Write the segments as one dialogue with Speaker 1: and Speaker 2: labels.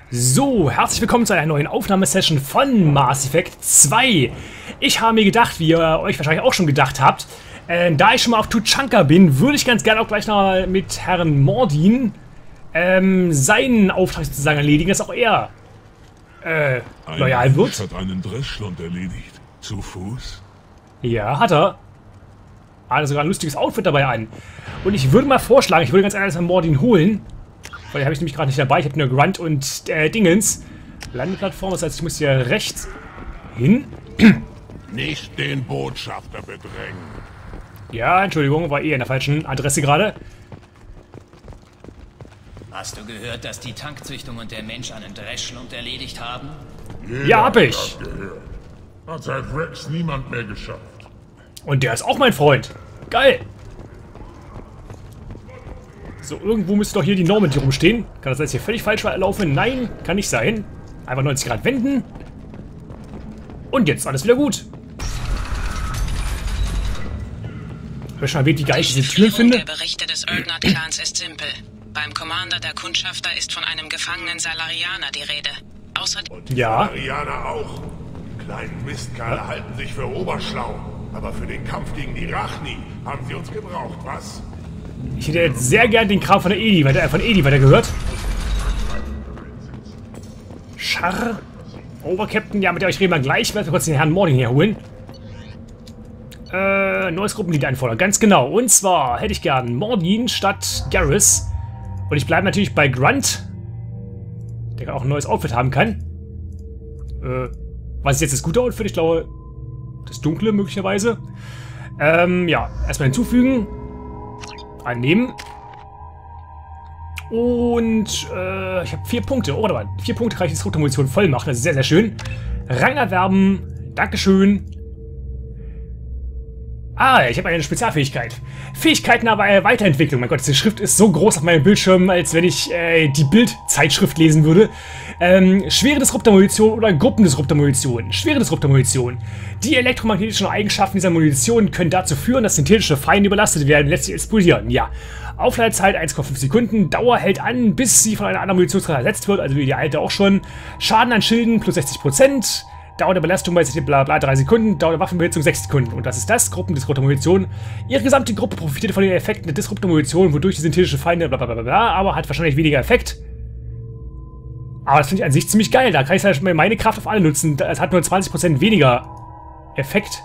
Speaker 1: So, herzlich willkommen zu einer neuen Aufnahmesession von Mass Effect 2. Ich habe mir gedacht, wie ihr euch wahrscheinlich auch schon gedacht habt, da ich schon mal auf Tuchanka bin, würde ich ganz gerne auch gleich noch mal mit Herrn Mordin seinen Auftrag sozusagen erledigen, dass auch er loyal wird.
Speaker 2: Hat einen Dreschschlund erledigt. Zu Fuß?
Speaker 1: Ja, hat er. Hat sogar ein lustiges Outfit dabei an. Und ich würde mal vorschlagen, ich würde ganz ehrlich Herrn Mordin holen. Weil den habe ich nämlich gerade nicht dabei. Ich habe nur Grunt und Dingens. Landeplattform, das heißt, ich muss hier rechts hin.
Speaker 2: Nicht den Botschafter bedrängen.
Speaker 1: Ja, Entschuldigung, war eh an der falschen Adresse gerade.
Speaker 3: Hast du gehört, dass die Tankzüchtung und der Mensch einen Dreschschlund erledigt haben?
Speaker 1: Ja, hab ich.
Speaker 2: Hat seit Rex niemand mehr geschafft.
Speaker 1: Und der ist auch mein Freund. Geil. So, irgendwo müsste doch hier die Normandy rumstehen. Kann das jetzt hier völlig falsch laufen? Nein, kann nicht sein. Einfach 90 Grad wenden. Und jetzt alles wieder gut. Hör schon mal, wie geil ich diese Türen finde.
Speaker 4: Der Berichte des Erdnot-Clans ist simpel. Beim Commander der Kundschafter ist von einem gefangenen Salarianer die Rede. Außerdem...
Speaker 1: Ja.
Speaker 2: Salarianer auch. Die kleinen Mistkerle halten sich für oberschlau. Aber für den Kampf gegen die Rachni haben sie uns gebraucht, was?
Speaker 1: Ich hätte jetzt sehr gern den Kram von der Edi weiter gehört. Scharr. Obercaptain, ja, mit der euch reden wir gleich. Ich werde kurz den Herrn Mordin herholen. Neues Gruppenlied einfordern. Ganz genau. Und zwar hätte ich gern Mordin statt Garrus. Und ich bleibe natürlich bei Grunt. Der auch ein neues Outfit haben kann. Was ist jetzt das gute Outfit? Ich glaube, das dunkle möglicherweise. Ja, erstmal hinzufügen. Annehmen. Und ich habe 4 Punkte. Oh, warte mal. 4 Punkte kann ich die Disruptor-Munition voll machen. Das ist sehr, sehr schön. Rang erwerben. Dankeschön. Ah, ich habe eine Spezialfähigkeit. Fähigkeiten aber Weiterentwicklung. Mein Gott, diese Schrift ist so groß auf meinem Bildschirm, als wenn ich die Bildzeitschrift lesen würde. Schwere Disruptor-Munition oder Gruppendisruptor-Munition. Schwere Disruptor-Munition. Die elektromagnetischen Eigenschaften dieser Munition können dazu führen, dass synthetische Feinde überlastet werden und letztlich explodieren. Ja. Aufladezeit 1,5 Sekunden. Dauer hält an, bis sie von einer anderen Munitionskarte ersetzt wird, also wie die alte auch schon. Schaden an Schilden plus 60%. Dauer der Belastung bei bla bla 3 Sekunden, Dauer der Waffenbehitzung 6 Sekunden. Und das ist das, Gruppendisruptor-Munition. Ihre gesamte Gruppe profitiert von den Effekten der Disruptor-Munition, wodurch die synthetische Feinde bla bla bla bla, aber hat wahrscheinlich weniger Effekt. Aber das finde ich an sich ziemlich geil. Da kann ich halt meine Kraft auf alle nutzen. Es hat nur 20% weniger Effekt.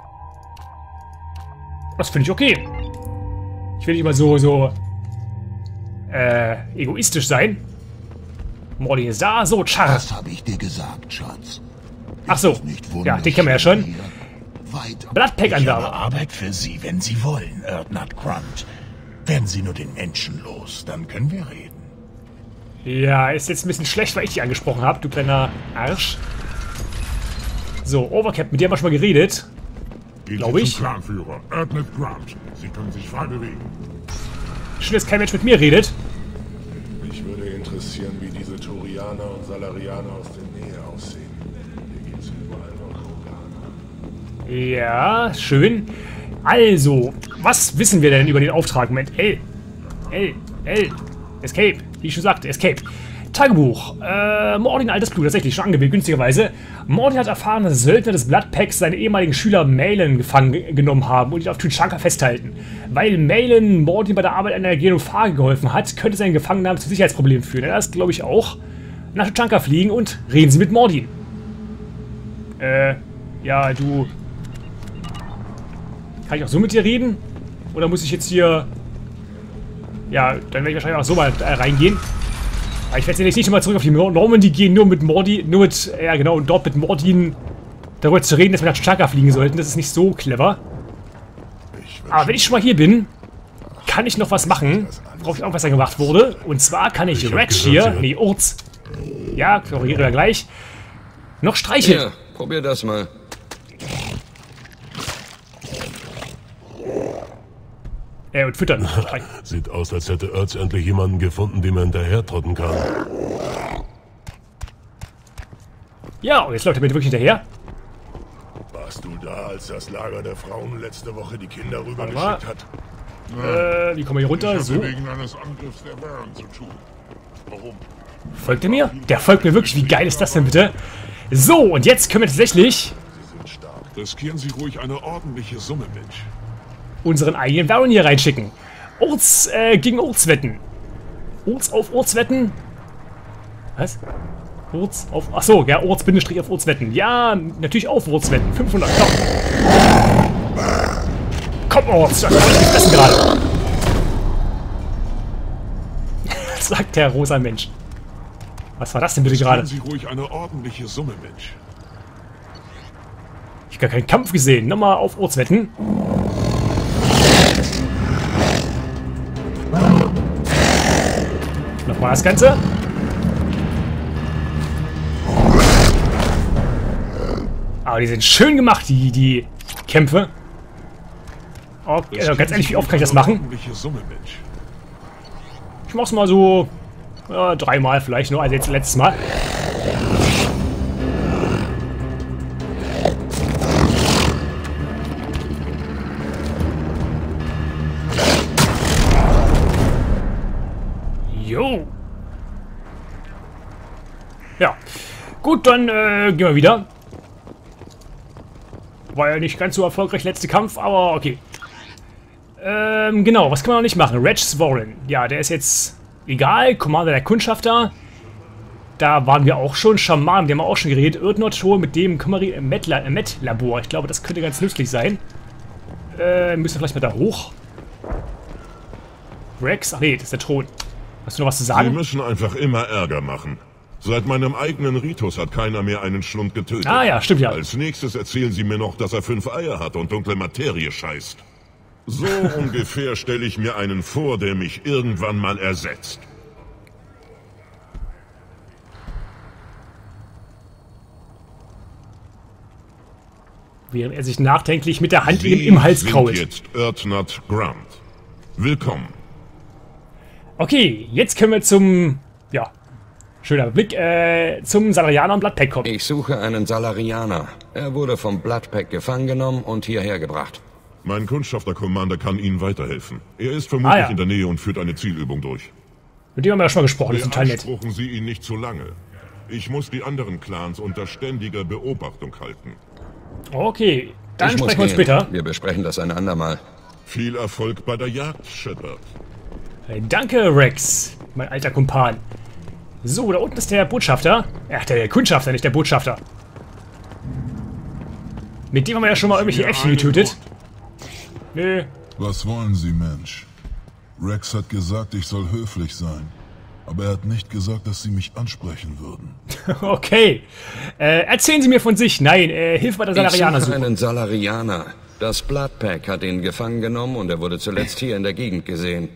Speaker 1: Das finde ich okay. Ich will nicht immer so egoistisch sein. Mordin ist da. So, Char.
Speaker 5: Was habe ich dir gesagt, Schatz?
Speaker 1: Ach so, ja, den kennen wir ja schon. Bloodpack-Angabe.
Speaker 5: Arbeit für Sie, wenn Sie wollen, Erdnot Grunt. Werden Sie nur den Menschen los, dann können wir reden.
Speaker 1: Ja, ist jetzt ein bisschen schlecht, weil ich dich angesprochen habe, du kleiner Arsch. So, Overcap, mit dir haben wir schon mal geredet. Glaube ich.
Speaker 2: Clanführer, Erdnot Grunt. Sie können sich frei bewegen.
Speaker 1: Schön, dass kein Mensch mit mir redet.
Speaker 2: Mich würde interessieren, wie diese Turianer und Salarianer aus der Nähe aussehen. Hier gibt's überall noch Organe.
Speaker 1: Ja, schön. Also, was wissen wir denn über den Auftrag? Moment, Escape. Wie ich schon sagte, Escape. Tagebuch. Mordin, altes Blut, tatsächlich schon angewählt, günstigerweise. Mordin hat erfahren, dass Söldner des Bloodpacks seine ehemaligen Schüler Malin gefangen genommen haben und ihn auf Tuchanka festhalten. Weil Malin Mordin bei der Arbeit an der Genophage geholfen hat, könnte sein Gefangennahme zu Sicherheitsproblemen führen. Das glaube ich auch. Nach Tuchanka fliegen und reden Sie mit Mordin. Ja, du... Kann ich auch so mit dir reden? Oder muss ich jetzt hier... Ja, dann werde ich wahrscheinlich auch so mal reingehen. Aber ich werde jetzt nicht nochmal zurück auf die Normandy gehen, nur mit Mordin, ja genau, und dort mit Mordin darüber zu reden, dass wir nach Tuchanka fliegen sollten. Das ist nicht so clever. Aber wenn ich schon mal hier bin, kann ich noch was machen, worauf ich auch besser gemacht wurde. Und zwar kann ich Rex hier, nee, Urz, ja, korrigiere ja gleich, noch streicheln.
Speaker 6: Ja, probier das mal.
Speaker 1: Und füttern.
Speaker 2: Sieht aus, als hätte Erz endlich jemanden gefunden, dem er hinterher trotten kann.
Speaker 1: Ja, und jetzt läuft er mir wirklich hinterher.
Speaker 2: Warst du da, als das Lager der Frauen letzte Woche die Kinder
Speaker 1: Warte mal.
Speaker 2: rübergeschickt hat?
Speaker 1: Wie kommen wir hier runter?
Speaker 2: Ich
Speaker 1: So.
Speaker 2: hatte wegen eines Angriffs der Baron zu tun. Warum?
Speaker 1: Folgt er mir? Der folgt mir wirklich. Wie geil ist das denn bitte? So, und jetzt können wir tatsächlich
Speaker 2: Sie sind stark. Riskieren Sie ruhig eine ordentliche Summe, Mensch.
Speaker 1: unseren eigenen Baron hier reinschicken. Gegen Ortswetten. Orts auf Ortswetten? Was? Orts auf... Achso, ja, Orts-Bindestrich auf Ortswetten. Ja, natürlich auf Ortswetten. 500, komm. Komm, Orts, das kann ich nicht fressen gerade. Was sagt der rosa Mensch? Was war das denn bitte gerade?
Speaker 2: Riskieren Sie ruhig eine ordentliche Summe, Mensch.
Speaker 1: Ich habe gar keinen Kampf gesehen. Nochmal auf Ortswetten. Nochmal das Ganze. Aber die sind schön gemacht, die Kämpfe. Okay, also ganz ehrlich, wie oft kann ich das machen?
Speaker 2: Ordentliche Summe, Mensch.
Speaker 1: Ich mach's mal so 3-mal vielleicht nur, also jetzt letztes Mal. Jo. Ja. Gut, dann gehen wir wieder. War ja nicht ganz so erfolgreich, letzte Kampf, aber okay. Genau, was kann man noch nicht machen? Reg Svoren. Ja, der ist jetzt egal. Commander der Kundschafter. Da waren wir auch schon. Schaman, mit dem haben wir auch schon geredet. Urdnot mit dem Met-Labor. Ich glaube, das könnte ganz nützlich sein. Müssen wir vielleicht mal da hoch. Rex? Ach nee, das ist der Thron. Hast du noch was zu
Speaker 2: Sie
Speaker 1: sagen?
Speaker 2: müssen einfach immer Ärger machen. Seit meinem eigenen Ritus hat keiner mehr einen Schlund getötet.
Speaker 1: Ah ja, stimmt ja.
Speaker 2: Als nächstes erzählen Sie mir noch, dass er 5 Eier hat und dunkle Materie scheißt. So ungefähr stelle ich mir einen vor, der mich irgendwann mal ersetzt.
Speaker 1: Während er sich nachdenklich mit der Hand im Hals krault.
Speaker 2: Sie sind jetzt Urdnot Grunt. Willkommen.
Speaker 1: Okay, jetzt können wir zum... Ja, schöner Blick, zum Salarianer und Bloodpack kommen.
Speaker 6: Ich suche einen Salarianer. Er wurde vom Bloodpack gefangen genommen und hierher gebracht.
Speaker 2: Mein Kundschafter-Commander kann Ihnen weiterhelfen. Er ist vermutlich
Speaker 1: ja.
Speaker 2: in der Nähe und führt eine Zielübung durch.
Speaker 1: Mit dem haben wir ja schon mal gesprochen, das ist total nett.
Speaker 2: Beanspruchen Sie ihn nicht zu lange. Ich muss die anderen Clans unter ständiger Beobachtung halten.
Speaker 1: Okay, dann
Speaker 6: Ich muss
Speaker 1: sprechen wir uns
Speaker 6: gehen.
Speaker 1: später.
Speaker 6: Wir besprechen das ein andermal.
Speaker 2: Viel Erfolg bei der Jagd, Shepard.
Speaker 1: Danke, Rex, mein alter Kumpan. So, da unten ist der Botschafter. Ach, der Kundschafter, nicht der Botschafter. Mit dem haben wir ja schon mal irgendwelche Äffchen getötet. Nö.
Speaker 7: Was wollen Sie, Mensch? Rex hat gesagt, ich soll höflich sein. Aber er hat nicht gesagt, dass Sie mich ansprechen würden.
Speaker 1: Okay. Erzählen Sie mir von sich. Nein, hilf bei der Salarianer
Speaker 6: Ich suche
Speaker 1: suchen.
Speaker 6: einen Salarianer. Das Bloodpack hat ihn gefangen genommen und er wurde zuletzt hier in der Gegend gesehen.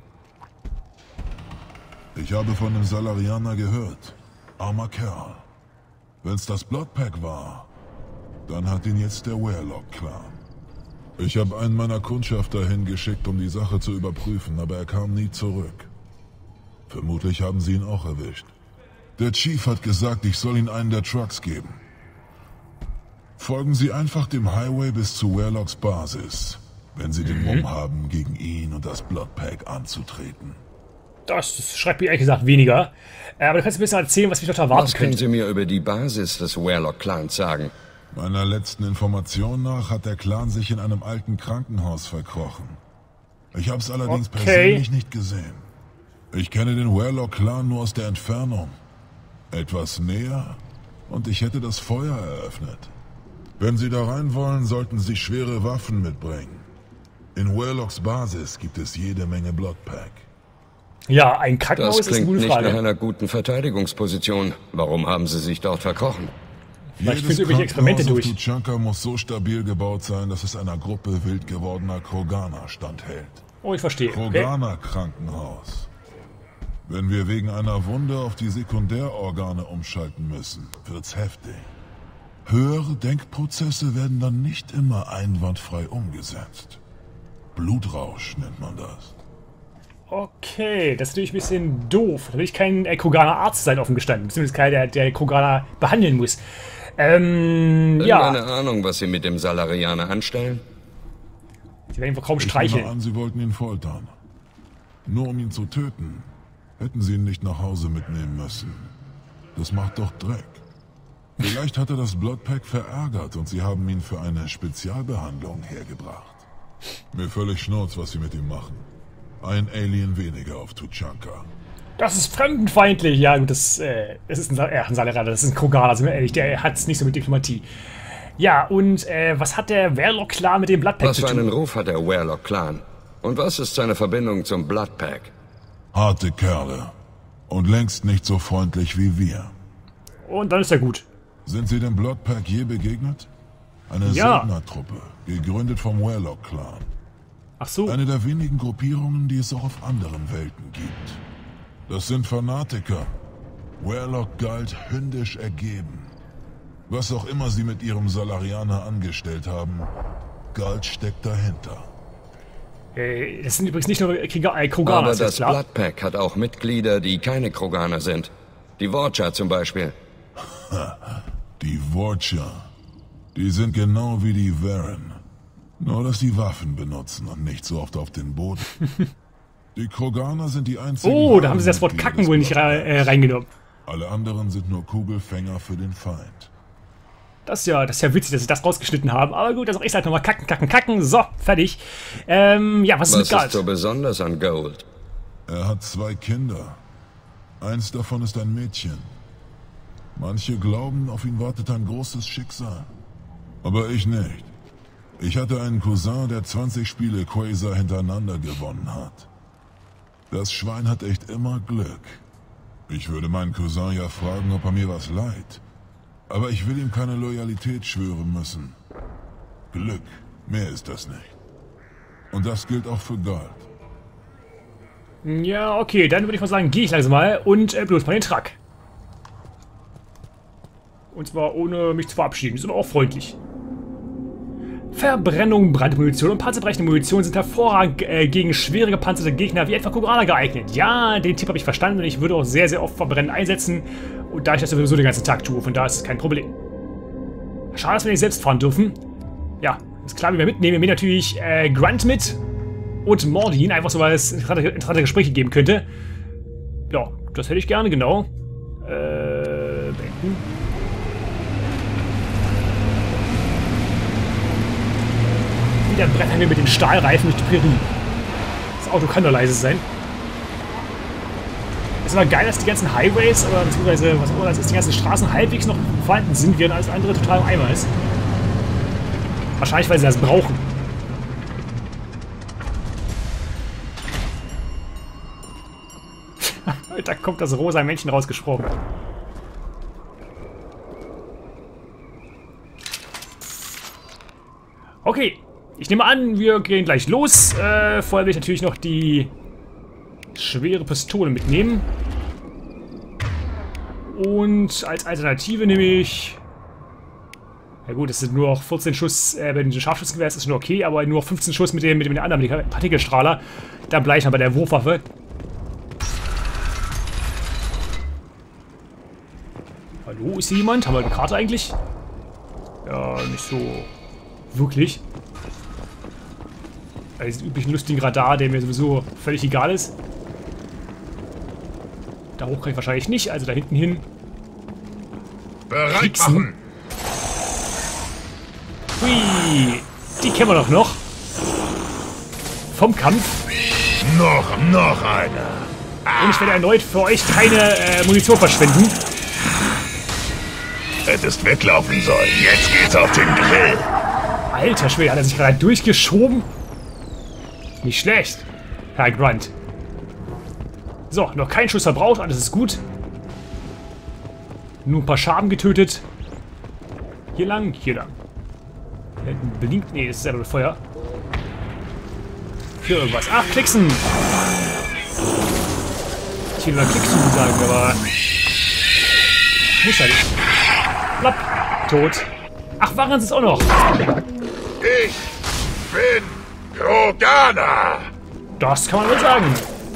Speaker 7: Ich habe von dem Salarianer gehört. Armer Kerl. Wenn's das Bloodpack war, dann hat ihn jetzt der Warlock-Clan. Ich habe einen meiner Kundschafter hingeschickt, um die Sache zu überprüfen, aber er kam nie zurück. Vermutlich haben sie ihn auch erwischt. Der Chief hat gesagt, ich soll ihm einen der Trucks geben. Folgen Sie einfach dem Highway bis zu Warlocks Basis, wenn Sie den Mumm haben, gegen ihn und das Bloodpack anzutreten.
Speaker 1: Das schreibt mir ehrlich gesagt weniger. Aber du kannst ein bisschen erzählen, was mich dort erwarten
Speaker 6: Was können
Speaker 1: könnte.
Speaker 6: Sie mir über die Basis des Warlock-Clans sagen?
Speaker 7: Meiner letzten Information nach hat der Clan sich in einem alten Krankenhaus verkrochen. Ich habe es allerdings persönlich nicht gesehen. Ich kenne den Warlock-Clan nur aus der Entfernung. Etwas näher und ich hätte das Feuer eröffnet. Wenn Sie da rein wollen, sollten Sie schwere Waffen mitbringen. In Warlocks Basis gibt es jede Menge Bloodpack.
Speaker 1: Ja, ein Krankenhaus
Speaker 6: Das
Speaker 1: ist eine
Speaker 6: klingt
Speaker 1: gute
Speaker 6: nicht nach
Speaker 1: Frage.
Speaker 6: einer guten Verteidigungsposition. Warum haben Sie sich dort verkrochen?
Speaker 1: Vielleicht
Speaker 7: Jedes
Speaker 1: führen Sie irgendwelche Experimente
Speaker 7: Krankenhaus
Speaker 1: durch.
Speaker 7: auf Tuchanka muss so stabil gebaut sein, dass es einer Gruppe wild gewordener Kroganer standhält.
Speaker 1: Oh, ich verstehe. Okay.
Speaker 7: Kroganer Krankenhaus. Wenn wir wegen einer Wunde auf die Sekundärorgane umschalten müssen, wird's heftig. Höhere Denkprozesse werden dann nicht immer einwandfrei umgesetzt. Blutrausch nennt man das.
Speaker 1: Okay, das ist natürlich ein bisschen doof. Da will ich kein Kroganer Arzt sein, offen gestanden. Beziehungsweise keiner, der Kroganer behandeln muss. Ja.
Speaker 6: Irgendeine Ahnung, was Sie mit dem Salarianer anstellen?
Speaker 1: Sie werden ihn wohl kaum
Speaker 7: Ich nehme
Speaker 1: streicheln.
Speaker 7: an, Sie wollten ihn foltern. Nur um ihn zu töten. Hätten sie ihn nicht nach Hause mitnehmen müssen. Das macht doch Dreck. Vielleicht hat er das Bloodpack verärgert und sie haben ihn für eine Spezialbehandlung hergebracht. Mir völlig schnurz, was sie mit ihm machen. Ein Alien weniger auf Tuchanka.
Speaker 1: Das ist fremdenfeindlich. Ja, gut, das ist ein Salarianer, das ist ein Kroganer, sind wir ehrlich, der hat es nicht so mit Diplomatie. Ja, und was hat der Warlock-Clan mit dem Bloodpack zu tun?
Speaker 6: Was für einen Ruf hat der Warlock-Clan? Und was ist seine Verbindung zum Bloodpack?
Speaker 7: Harte Kerle. Und längst nicht so freundlich wie wir.
Speaker 1: Und dann ist er gut.
Speaker 7: Sind Sie dem Bloodpack je begegnet? Eine
Speaker 1: Ja.
Speaker 7: Söldnertruppe, gegründet vom Warlock-Clan.
Speaker 1: Ach so.
Speaker 7: Eine der wenigen Gruppierungen, die es auch auf anderen Welten gibt. Das sind Fanatiker. Warlock galt hündisch ergeben. Was auch immer sie mit ihrem Salarianer angestellt haben, Galt steckt dahinter.
Speaker 1: Das sind übrigens nicht nur Kroganer,
Speaker 6: Aber
Speaker 1: ist
Speaker 6: das
Speaker 1: klar.
Speaker 6: Bloodpack hat auch Mitglieder, die keine Kroganer sind. Die Watcher zum Beispiel.
Speaker 7: Die Watcher. Die sind genau wie die Varen. Nur, dass sie Waffen benutzen und nicht so oft auf den Boden. Die Kroganer sind die einzigen...
Speaker 1: Oh, da haben sie das Wort
Speaker 7: Mitglieder
Speaker 1: Kacken
Speaker 7: des
Speaker 1: wohl nicht
Speaker 7: Bloodpacks.
Speaker 1: reingenommen.
Speaker 7: Alle anderen sind nur Kugelfänger für den Feind.
Speaker 1: Das ist ja witzig, dass sie das rausgeschnitten haben. Aber gut, dann sag ich halt nochmal kacken, kacken, kacken. So, fertig. Ja, was ist
Speaker 6: Was
Speaker 1: mit Galt?
Speaker 6: ist so besonders an Gold?
Speaker 7: Er hat 2 Kinder. Eins davon ist ein Mädchen. Manche glauben, auf ihn wartet ein großes Schicksal. Aber ich nicht. Ich hatte einen Cousin, der 20 Spiele Quasar hintereinander gewonnen hat. Das Schwein hat echt immer Glück. Ich würde meinen Cousin ja fragen, ob er mir was leiht. Aber ich will ihm keine Loyalität schwören müssen. Glück, mehr ist das nicht. Und das gilt auch für Galt.
Speaker 1: Ja, okay, dann würde ich mal sagen, gehe ich langsam mal und bloß mal den Truck. Und zwar ohne mich zu verabschieden. Die sind auch freundlich. Verbrennung, Brandmunition und panzerbrechende Munition sind hervorragend gegen schwere gepanzerte Gegner wie etwa Kroganer geeignet. Ja, den Tipp habe ich verstanden und ich würde auch sehr, sehr oft Verbrennen einsetzen. Und da ich das sowieso den ganzen Tag tue, von daher ist es kein Problem. Schade, dass wir nicht selbst fahren dürfen. Ja, ist klar, wie wir mitnehmen. Wir nehmen natürlich Grunt mit und Mordin, einfach so, weil es interessante Gespräche geben könnte. Ja, das hätte ich gerne, genau. Beenden. Wieder brettern wir mit den Stahlreifen durch die Prärie. Das Auto kann doch leise sein. Es ist aber geil, dass die ganzen Highways, oder beziehungsweise was auch immer das ist, die ganzen Straßen halbwegs noch vorhanden sind, während alles andere total im Eimer ist. Wahrscheinlich, weil sie das brauchen. Da kommt das rosa Männchen rausgesprungen. Okay, ich nehme an, wir gehen gleich los. Vorher will ich natürlich noch die schwere Pistole mitnehmen. Und als Alternative nehme ich... Ja gut, es sind nur noch 14 Schuss, bei den Scharfschützengewehr ist nur okay, aber nur 15 Schuss mit dem anderen, mit dem Partikelstrahler. Dann bleibe ich mal bei der Wurfwaffe. Hallo, ist hier jemand? Haben wir eine Karte eigentlich? Ja, nicht so wirklich. Bei diesem üblichen lustigen Radar, der mir sowieso völlig egal ist. Da hoch kann ich wahrscheinlich nicht, also da hinten hin.
Speaker 2: Bereit machen!
Speaker 1: Hui, die kennen wir doch noch. Vom Kampf.
Speaker 2: Noch einer!
Speaker 1: Und ich werde erneut für euch keine Munition verschwenden.
Speaker 2: Hättest weglaufen sollen. Jetzt geht's auf den Grill.
Speaker 1: Alter Schwede, hat er sich gerade durchgeschoben? Nicht schlecht, Herr Grunt. So, noch kein Schuss verbraucht, alles ist gut. Nur ein paar Schaben getötet. Hier lang, hier lang. Da hinten blinkt. Nee, das ist ja nur Feuer. Hier irgendwas. Ach, Klicksen! Ich will mal Klicksen sagen, aber... Muss ja nicht. Plapp. Tot. Ach, waren sie es auch noch?
Speaker 2: Ich bin Kroganer!
Speaker 1: Das kann man wohl sagen.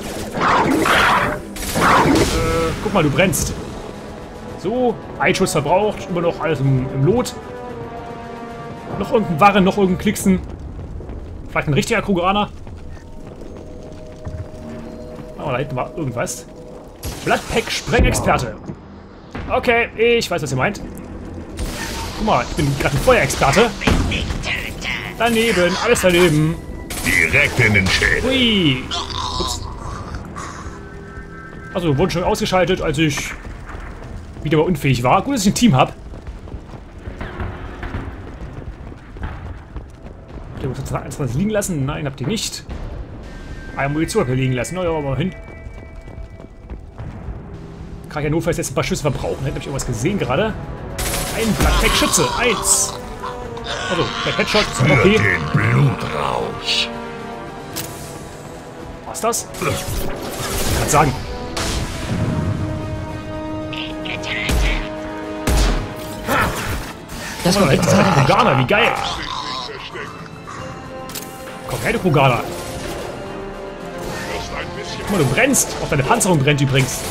Speaker 1: Guck mal, du brennst. So, ein Schuss verbraucht, immer noch alles im Lot. Noch irgendein Warren, noch irgendein Klicksen. Vielleicht ein richtiger Kroganer. Oh, da hinten war irgendwas. Bloodpack Sprengexperte. Okay, ich weiß, was ihr meint. Guck mal, ich bin gerade ein Feuerexperte. Daneben, alles daneben.
Speaker 5: Direkt in den Schädel.
Speaker 1: Hui. Ups. Also, wurden schon ausgeschaltet, als ich wieder mal unfähig war. Gut, dass ich ein Team habe. Habt ihr was liegen lassen? Nein, habt ihr nicht. Eine Munition habt ihr liegen lassen. Na ja, mal hin. Kann ich ja notfalls jetzt ein paar Schüsse verbrauchen. Hätte ich irgendwas gesehen gerade. Ein Bloodpack-Schütze. 1. Also, der Headshot ist okay.
Speaker 5: Den Blutrausch.
Speaker 1: Was ist das? Ich kann sagen. Das war jetzt ein Kroganer, wie geil. Komm her, du Kroganer. Guck mal, du brennst. Auch deine Panzerung brennt übrigens.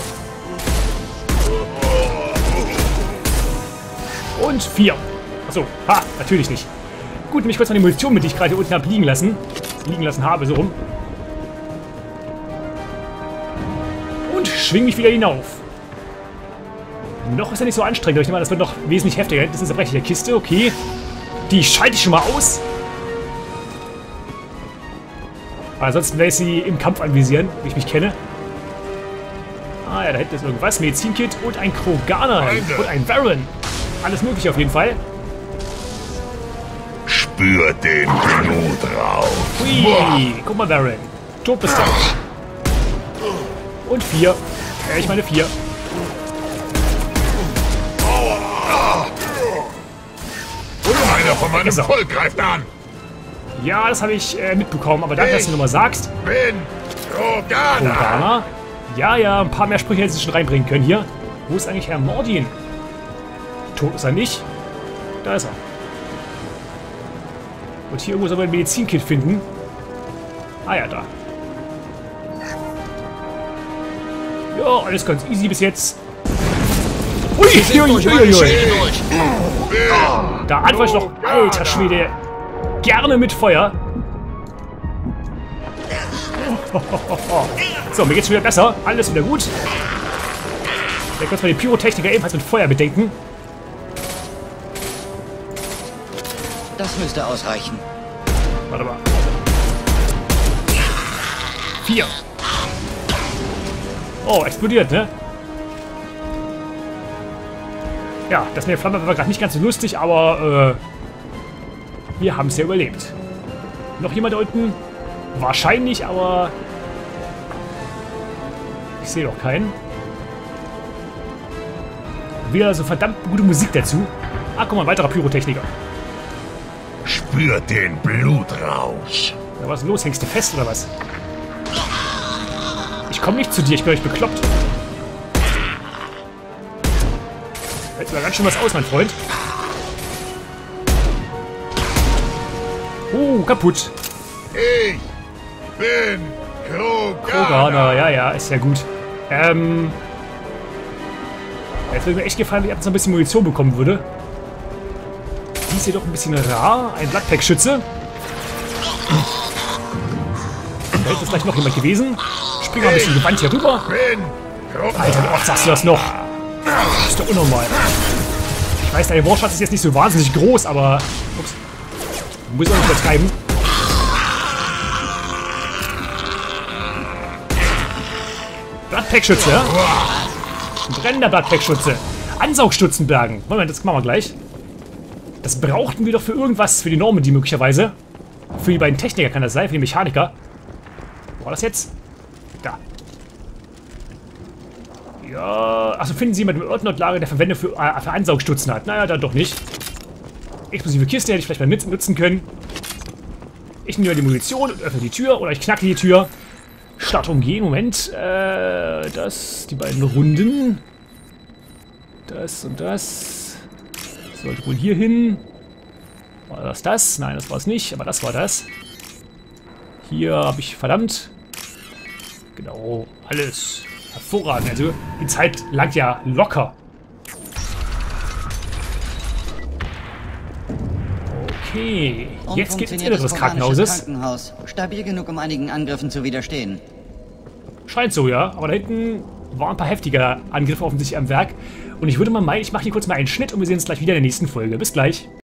Speaker 1: Und 4. Achso, ha, natürlich nicht. Gut, mich kurz mal die Munition mit, die ich gerade hier unten habe liegen lassen habe, so rum. Und schwing mich wieder hinauf. Noch ist ja nicht so anstrengend, aber ich nehme an, das wird noch wesentlich heftiger. Das ist eine zerbrechliche Kiste, okay. Die schalte ich schon mal aus. Aber ansonsten werde ich sie im Kampf anvisieren, wie ich mich kenne. Ah ja, da hinten ist irgendwas. Medizinkit und ein Kroganer und ein Baron. Alles mögliche auf jeden Fall.
Speaker 5: Spürt den Blutrausch.
Speaker 1: Hui, guck mal, Baron. Tot bist du. Und 4. Ich meine 4.
Speaker 5: Einer von meinem Volk greift an.
Speaker 1: Ja, das habe ich mitbekommen, aber danke, dass du nochmal sagst.
Speaker 5: Bin Kroganer.
Speaker 1: Kroganer? Ja, ja, ein paar mehr Sprüche hätte ich schon reinbringen können hier. Wo ist eigentlich Herr Mordin? Tot ist er nicht. Da ist er. Und hier irgendwo soll man ein Medizinkit finden. Ah ja, da. Ja, alles ganz easy bis jetzt. Uiuiuiui. Da antworte ich noch, alter Schwede, gerne mit Feuer. So, mir geht's wieder besser. Alles wieder gut. Vielleicht kurz mal die Pyrotechniker ebenfalls mit Feuer bedenken.
Speaker 8: Das müsste ausreichen.
Speaker 1: Warte mal. 4. Oh, explodiert, ne? Ja, das mit der Flamme war gerade nicht ganz so lustig, aber wir haben es ja überlebt. Noch jemand da unten? Wahrscheinlich, aber ich sehe doch keinen. Wieder so verdammt gute Musik dazu. Ah, guck mal, ein weiterer Pyrotechniker.
Speaker 5: Spürt den Blutrausch.
Speaker 1: Ja, was ist los? Hängst du fest oder was? Ich komme nicht zu dir, ich bin euch bekloppt. Jetzt mal ganz schön was aus, mein Freund. Kaputt.
Speaker 5: Ich bin
Speaker 1: Kroganer, ja, ja, ist ja gut. Jetzt würde mir echt gefallen, wenn ich jetzt noch ein bisschen Munition bekommen würde. Die ist hier doch ein bisschen rar. Ein Bloodpack-Schütze. Da ist vielleicht noch jemand gewesen. Spring mal ein bisschen gewandt hier rüber. Alter, wie oft sagst du das noch? Das ist doch unnormal. Ich weiß, dein Wortschatz ist jetzt nicht so wahnsinnig groß, aber... Ups. Muss ich auch nicht übertreiben. Bloodpack-Schütze, ja? Ein brennender Bloodpack-Schütze. Ansaugstutzenbergen. Moment, das machen wir gleich. Das brauchten wir doch für irgendwas, für die Normandy möglicherweise. Für die beiden Techniker kann das sein, für die Mechaniker. Wo war das jetzt? Da. Ja, achso, finden Sie jemanden im Ortnotlage, der Verwendung für Ansaugstutzen hat. Naja, dann doch nicht. Explosive Kiste hätte ich vielleicht mal nutzen können. Ich nehme die Munition und öffne die Tür. Oder ich knacke die Tür. Start umgehen. Moment. Die beiden Runden. Das und das. Sollte wohl hier hin. War das das? Nein, das war es nicht. Aber das war das. Hier habe ich verdammt. Genau. Alles hervorragend. Also die Zeit langt ja locker. Okay, jetzt geht ins Innere des Krankenhauses.
Speaker 8: Krankenhaus. Stabil genug, um einigen Angriffen zu widerstehen.
Speaker 1: Scheint so, ja. Aber da hinten waren ein paar heftige Angriffe offensichtlich am Werk. Und ich würde mal meinen, ich mache hier kurz mal einen Schnitt und wir sehen uns gleich wieder in der nächsten Folge. Bis gleich.